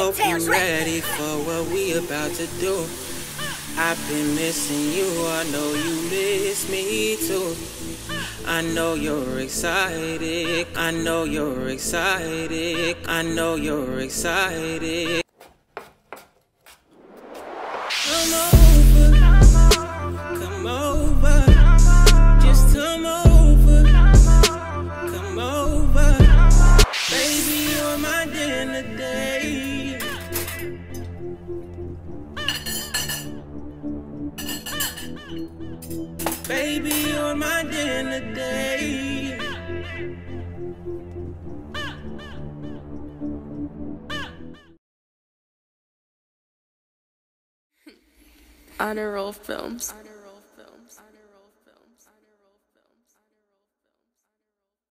hope you're ready for what we about to do. I've been missing you, I know you miss me too. I know you're excited, I know you're excited, I know you're excited. Come over, come over, just come over, come over. Baby, you're my dinner date. Baby, you're my dinner date. Honor Roll Films.